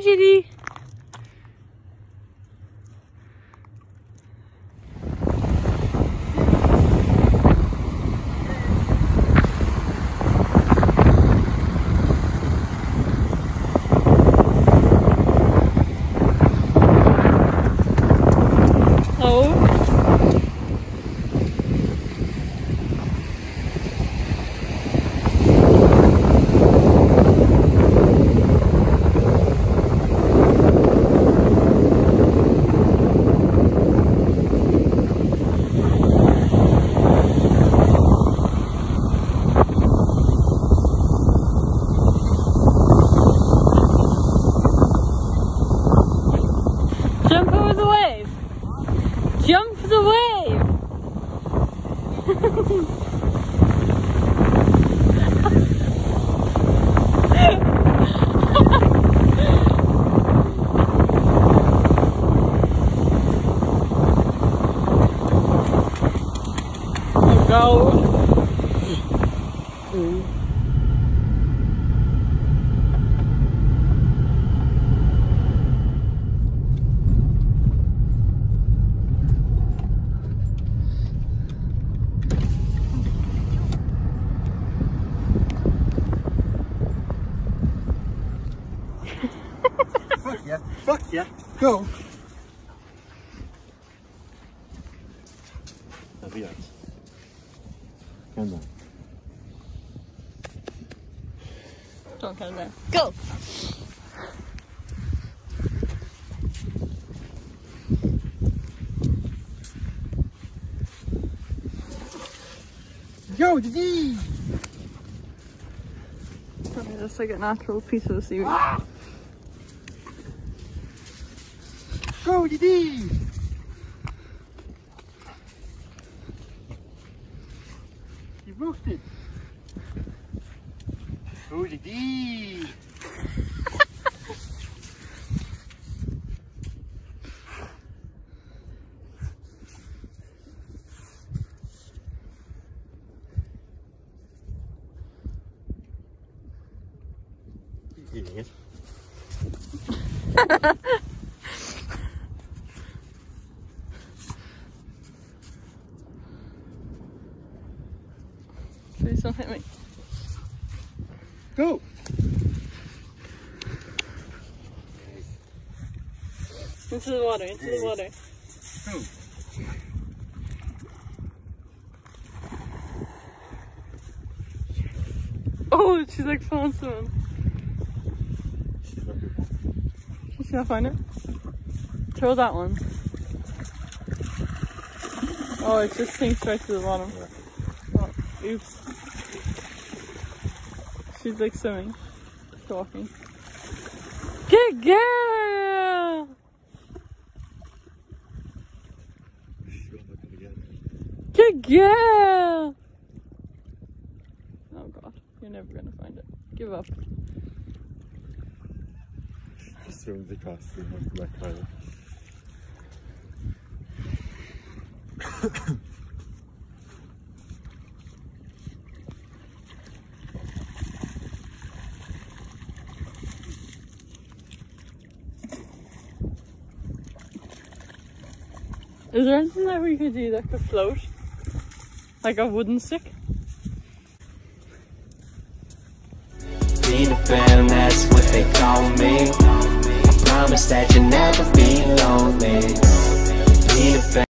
Judy. Jump over the wave! Jump the wave! Oh God! Fuck yeah, go! Nawijać. Don't come there. Go! Go, Didi! Okay, that's like a natural piece of the seaweed. Go, Didi! You moved it! Go, Didi! Eating it. Please don't hit me. Go! Into the water, into the water. Go! Oh, she's like falling soon. Can she not find it? Throw that one. Oh, it just sinks right to the bottom. Oh, oops. She's like swimming. She's walking. Good girl! Good girl! Oh God, you're never gonna find it. Give up. She swims across the black water. Is there anything that we could do that could float? Like a wooden stick? Peter Pan, that's what they call me. I promise that you'll never be lonely. Peter Pan.